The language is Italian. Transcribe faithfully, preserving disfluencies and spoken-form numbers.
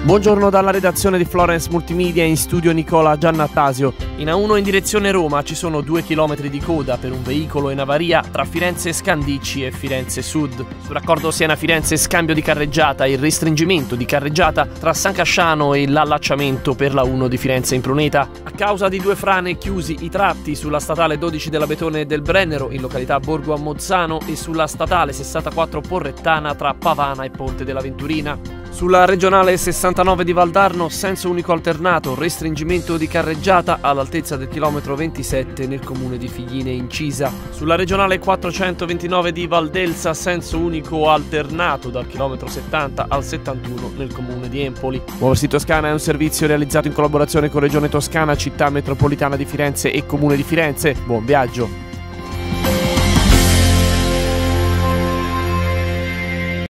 Buongiorno dalla redazione di Florence Multimedia, in studio Nicola Giannattasio. In A uno in direzione Roma ci sono due chilometri di coda per un veicolo in avaria tra Firenze Scandicci e Firenze Sud. Sul raccordo Siena-Firenze scambio di carreggiata e il restringimento di carreggiata tra San Casciano e l'allacciamento per la uno di Firenze Impruneta. A causa di due frane chiusi i tratti sulla statale dodici della Betone e del Brennero in località Borgo a Mozzano e sulla statale sessantaquattro Porrettana tra Pavana e Ponte della Venturina. Sulla regionale sessantanove di Valdarno, senso unico alternato, restringimento di carreggiata all'altezza del chilometro ventisette nel comune di Figline Incisa. Sulla regionale quattrocentoventinove di Valdelsa, senso unico alternato dal chilometro settanta al settantuno nel comune di Empoli. Muoversi Toscana è un servizio realizzato in collaborazione con Regione Toscana, Città Metropolitana di Firenze e Comune di Firenze. Buon viaggio!